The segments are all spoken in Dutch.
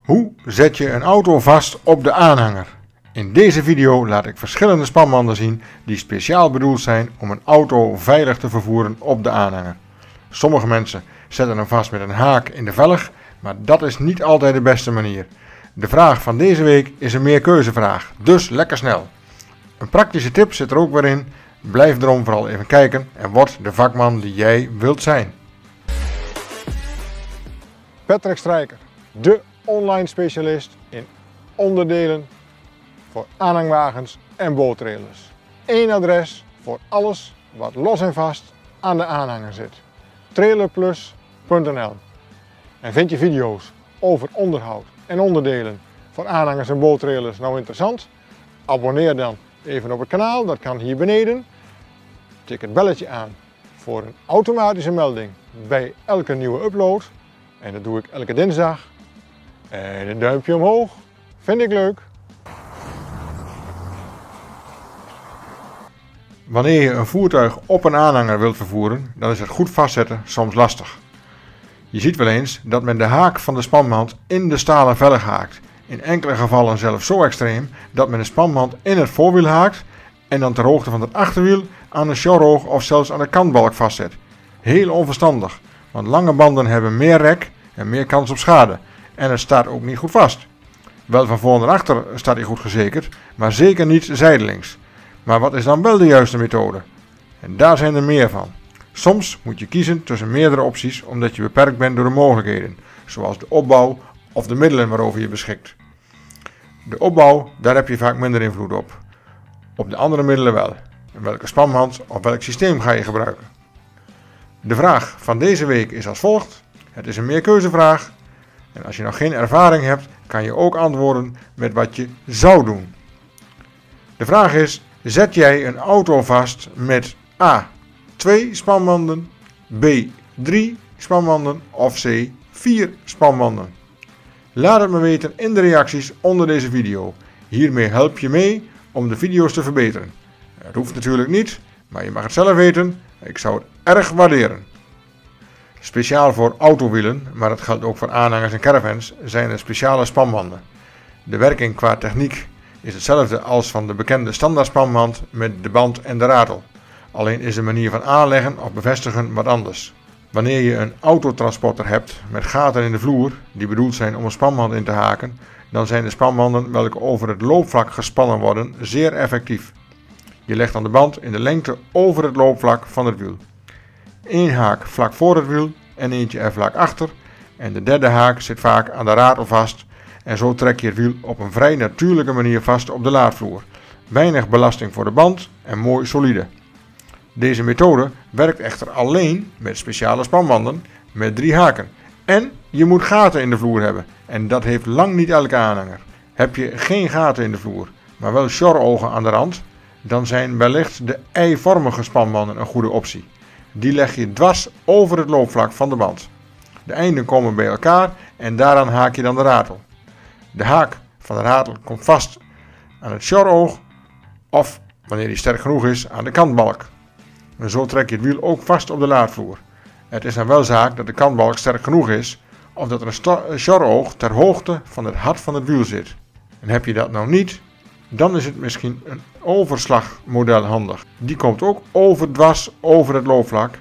Hoe zet je een auto vast op de aanhanger? In deze video laat ik verschillende spanbanden zien die speciaal bedoeld zijn om een auto veilig te vervoeren op de aanhanger. Sommige mensen zetten hem vast met een haak in de velg, maar dat is niet altijd de beste manier. De vraag van deze week is een meerkeuzevraag, dus lekker snel. Een praktische tip zit er ook weer in. Blijf erom vooral even kijken en word de vakman die jij wilt zijn. Patrick Strijker, de online specialist in onderdelen voor aanhangwagens en boottrailers. Eén adres voor alles wat los en vast aan de aanhanger zit. trailerplus.nl. En vind je video's over onderhoud en onderdelen voor aanhangers en boottrailers nou interessant? Abonneer dan even op het kanaal, dat kan hier beneden. Tik het belletje aan voor een automatische melding bij elke nieuwe upload. En dat doe ik elke dinsdag. En een duimpje omhoog, vind ik leuk. Wanneer je een voertuig op een aanhanger wilt vervoeren, dan is het goed vastzetten soms lastig. Je ziet wel eens dat men de haak van de spanband in de stalen velg haakt. In enkele gevallen zelfs zo extreem dat men de spanband in het voorwiel haakt en dan ter hoogte van het achterwiel aan de sjoroog of zelfs aan de kantbalk vastzet. Heel onverstandig, want lange banden hebben meer rek en meer kans op schade. En het staat ook niet goed vast. Wel van voor en achter staat hij goed gezekerd, maar zeker niet zijdelings. Maar wat is dan wel de juiste methode? En daar zijn er meer van. Soms moet je kiezen tussen meerdere opties omdat je beperkt bent door de mogelijkheden, zoals de opbouw of de middelen waarover je beschikt. De opbouw, daar heb je vaak minder invloed op. Op de andere middelen wel. En welke spanband of welk systeem ga je gebruiken? De vraag van deze week is als volgt. Het is een meerkeuzevraag. En als je nog geen ervaring hebt, kan je ook antwoorden met wat je zou doen. De vraag is, zet jij een auto vast met A. 2 spanbanden, B. 3 spanbanden of C. 4 spanbanden? Laat het me weten in de reacties onder deze video. Hiermee help je mee om de video's te verbeteren. Het hoeft natuurlijk niet, maar je mag het zelf weten. Ik zou het erg waarderen. Speciaal voor autowielen, maar dat geldt ook voor aanhangers en caravans, zijn er speciale spanbanden. De werking qua techniek is hetzelfde als van de bekende standaard spanband met de band en de ratel. Alleen is de manier van aanleggen of bevestigen wat anders. Wanneer je een autotransporter hebt met gaten in de vloer die bedoeld zijn om een spanband in te haken, dan zijn de spanbanden welke over het loopvlak gespannen worden zeer effectief. Je legt dan de band in de lengte over het loopvlak van het wiel. Eén haak vlak voor het wiel en eentje er vlak achter en de derde haak zit vaak aan de ratel vast en zo trek je het wiel op een vrij natuurlijke manier vast op de laadvloer. Weinig belasting voor de band en mooi solide. Deze methode werkt echter alleen met speciale spanbanden met 3 haken. En je moet gaten in de vloer hebben en dat heeft lang niet elke aanhanger. Heb je geen gaten in de vloer, maar wel sjorogen aan de rand, dan zijn wellicht de eivormige spanbanden een goede optie. Die leg je dwars over het loopvlak van de band. De einden komen bij elkaar en daaraan haak je dan de ratel. De haak van de ratel komt vast aan het sjoroog of, wanneer die sterk genoeg is, aan de kantbalk. En zo trek je het wiel ook vast op de laadvloer. Het is dan wel zaak dat de kantbalk sterk genoeg is of dat er een sjoroog ter hoogte van het hart van het wiel zit. En heb je dat nou niet, dan is het misschien een overslagmodel handig. Die komt ook dwars over het loopvlak.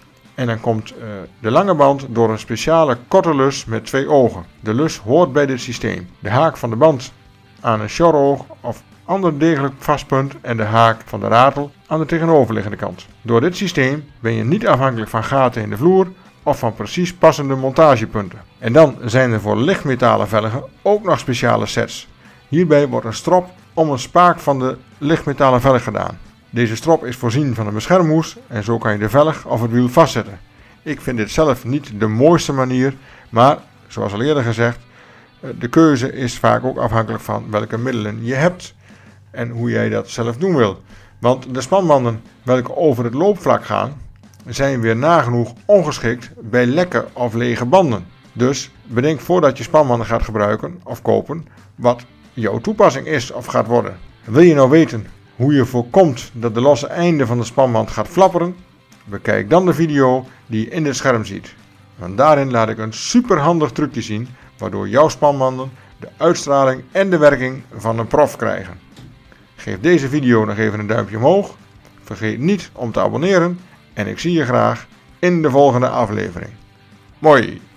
En dan komt de lange band door een speciale korte lus met 2 ogen. De lus hoort bij dit systeem. De haak van de band aan een sjoroog of ander degelijk vastpunt en de haak van de ratel aan de tegenoverliggende kant. Door dit systeem ben je niet afhankelijk van gaten in de vloer of van precies passende montagepunten. En dan zijn er voor lichtmetalen velgen ook nog speciale sets. Hierbij wordt een strop om een spaak van de lichtmetalen velg gedaan. Deze strop is voorzien van een beschermhoes en zo kan je de velg of het wiel vastzetten. Ik vind dit zelf niet de mooiste manier, maar zoals al eerder gezegd, de keuze is vaak ook afhankelijk van welke middelen je hebt en hoe jij dat zelf doen wil. Want de spanbanden welke over het loopvlak gaan, zijn weer nagenoeg ongeschikt bij lekke of lege banden. Dus bedenk voordat je spanbanden gaat gebruiken of kopen wat jouw toepassing is of gaat worden. Wil je nou weten hoe je voorkomt dat de losse einde van de spanband gaat flapperen? Bekijk dan de video die je in dit scherm ziet. Want daarin laat ik een superhandig trucje zien waardoor jouw spanbanden de uitstraling en de werking van een prof krijgen. Geef deze video nog even een duimpje omhoog, vergeet niet om te abonneren en ik zie je graag in de volgende aflevering. Mooi!